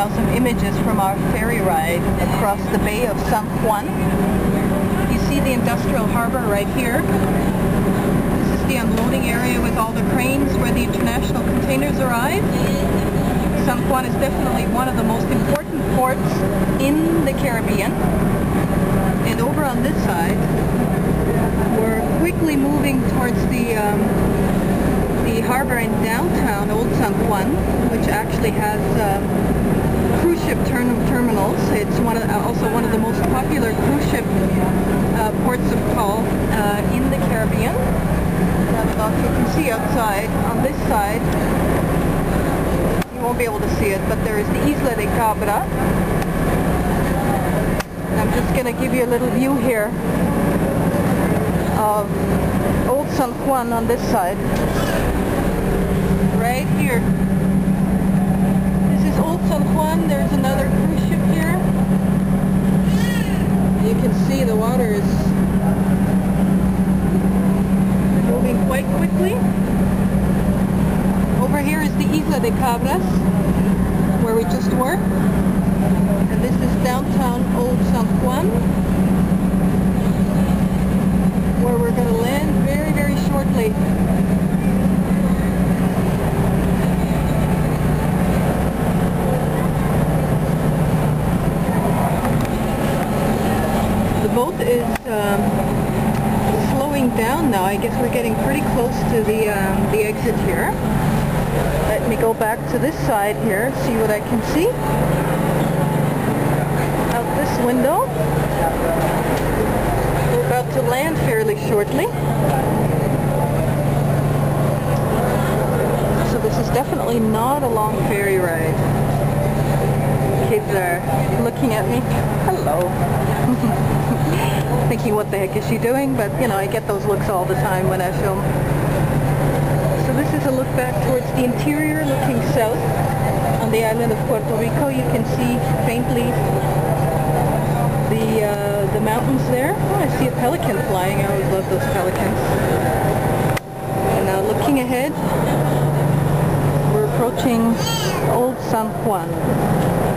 now some images from our ferry ride across the Bay of San Juan. You see the industrial harbor right here. This is the unloading area with all the cranes where the international containers arrive. San Juan is definitely one of the most important ports in the Caribbean. And over on this side, we're quickly moving towards the harbor in downtown Old San Juan, which actually has cruise ship terminals. It's also one of the most popular cruise ship ports of call in the Caribbean. I don't know if you can see outside. On this side, you won't be able to see it, but there is the Isla de Cabras. I'm just going to give you a little view here of Old San Juan on this side. Right here. This is Old San Juan. There's another cruise ship here. You can see the water is moving quite quickly. Over here is the Isla de Cabras, where we just were. And this is downtown Old San Juan, where we're going to land very, very shortly. The boat is slowing down now. I guess we're getting pretty close to the exit here. Let me go back to this side here, see what I can see. Out this window. We're about to land fairly shortly. So this is definitely not a long ferry ride. Kids are looking at me. Hello. Thinking what the heck is she doing, but you know, I get those looks all the time when I film. So this is a look back towards the interior, looking south on the island of Puerto Rico. You can see faintly the mountains there. Oh, I see a pelican flying. I always love those pelicans. And now looking ahead, we're approaching Old San Juan.